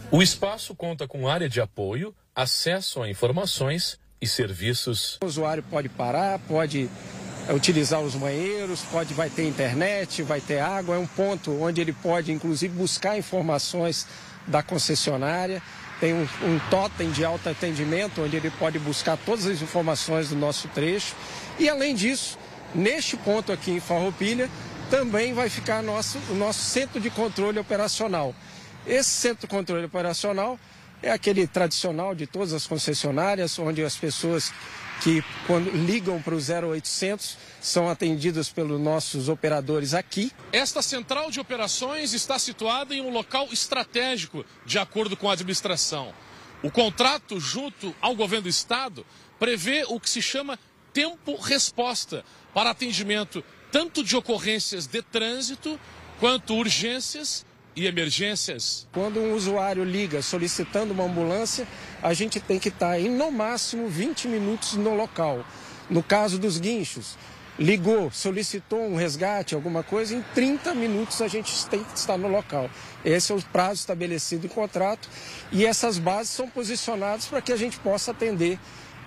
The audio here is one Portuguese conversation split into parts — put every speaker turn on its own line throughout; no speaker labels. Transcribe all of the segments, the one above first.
O espaço conta com área de apoio, acesso a informações e serviços.
O usuário pode parar, pode utilizar os banheiros, vai ter internet, vai ter água. É um ponto onde ele pode, inclusive, buscar informações da concessionária. Tem um totem de autoatendimento, onde ele pode buscar todas as informações do nosso trecho. E, além disso, neste ponto aqui em Farroupilha, também vai ficar o nosso centro de controle operacional. Esse centro de controle operacional é aquele tradicional de todas as concessionárias, onde as pessoas que, quando ligam para o 0800, são atendidas pelos nossos operadores aqui.
Esta central de operações está situada em um local estratégico, de acordo com a administração. O contrato junto ao governo do estado prevê o que se chama tempo-resposta para atendimento tanto de ocorrências de trânsito quanto urgências e emergências.
Quando um usuário liga solicitando uma ambulância, a gente tem que estar em no máximo 20 minutos no local. No caso dos guinchos, ligou, solicitou um resgate, alguma coisa, em 30 minutos a gente tem que estar no local. Esse é o prazo estabelecido em contrato e essas bases são posicionadas para que a gente possa atender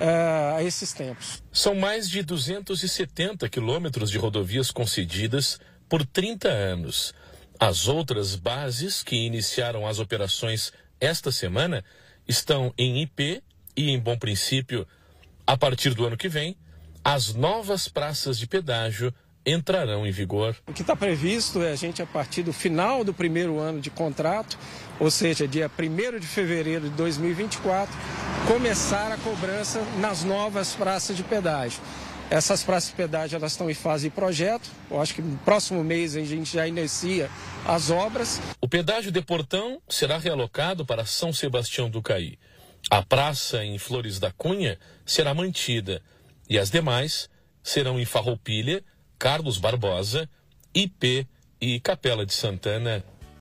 a esses tempos.
São mais de 270 quilômetros de rodovias concedidas por 30 anos. As outras bases que iniciaram as operações esta semana estão em IP e em Bom Princípio. A partir do ano que vem, as novas praças de pedágio entrarão em vigor.
O que está previsto é a gente, a partir do final do primeiro ano de contrato, ou seja, dia 1º de fevereiro de 2024, começar a cobrança nas novas praças de pedágio. Essas praças de pedágio elas estão em fase de projeto. Eu acho que no próximo mês a gente já inicia as obras.
O pedágio de Portão será realocado para São Sebastião do Caí. A praça em Flores da Cunha será mantida e as demais serão em Farroupilha, Carlos Barbosa, IP e Capela de Santana.